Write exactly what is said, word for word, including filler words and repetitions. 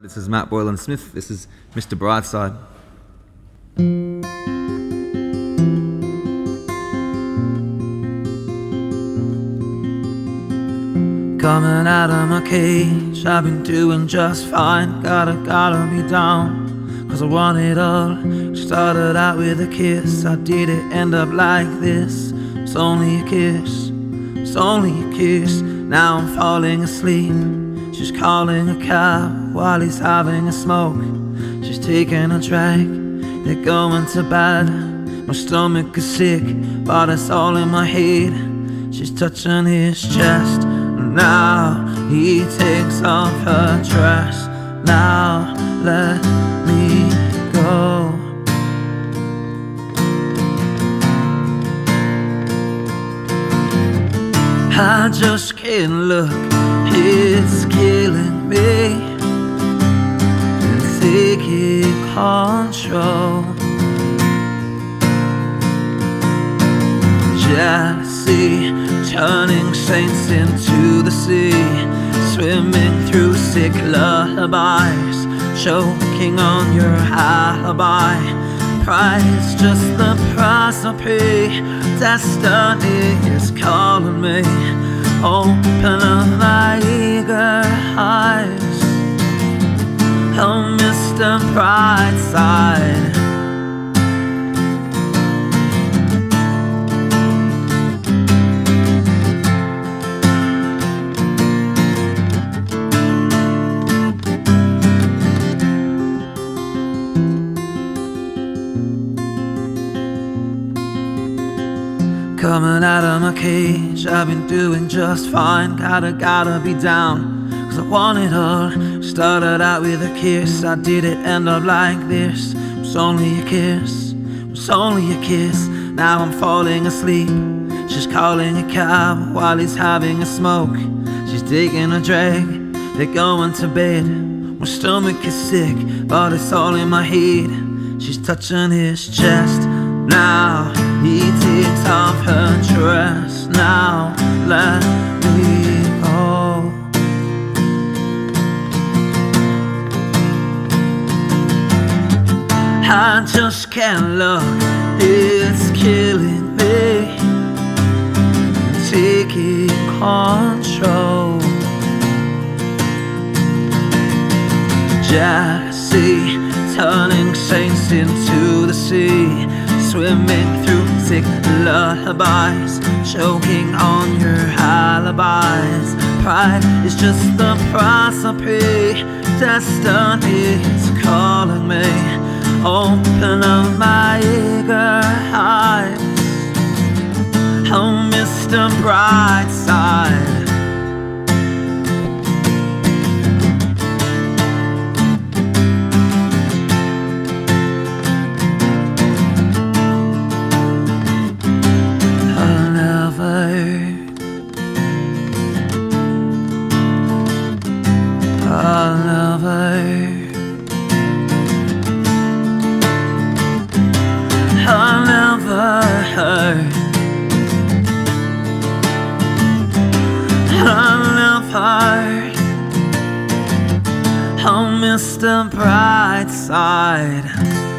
This is Matt Boylan-Smith. This is Mr Brightside. Coming out of my cage, I've been doing just fine. Gotta, gotta be down, cause I want it all. Started out with a kiss, I did it end up like this. It's only a kiss, it's only a kiss. Now I'm falling asleep. She's calling a cab while he's having a smoke. She's taking a drag, they're going to bed. My stomach is sick, but it's all in my head. She's touching his chest. Now he takes off her dress. Now let me go. I just can't look, it's killing me. It's taking control. Jealousy turning saints into the sea, swimming through sick lullabies, choking on your alibi. Pride is just the price I pay. Destiny is calling me. Open up my eager eyes. Oh, Mister Brightside. Coming out of my cage, I've been doing just fine. Gotta, gotta be down, cause I want it all. Started out with a kiss, I did it end up like this. It's only a kiss, it's only a kiss. Now I'm falling asleep. She's calling a cab while he's having a smoke. She's taking a drag, they're going to bed. My stomach is sick, but it's all in my head. She's touching his chest. Now he takes off her dress. Now let me go. I just can't look, it's killing me. Taking control. Jealousy turning saints into the sea, swimming through sick lullabies, choking on your alibis. Pride is just the price I pay. Destiny is calling me. Open up my eager eyes. Oh, Mister Brightside. I'll never, I'll never hurt. I'll never. Oh, Mister Brightside.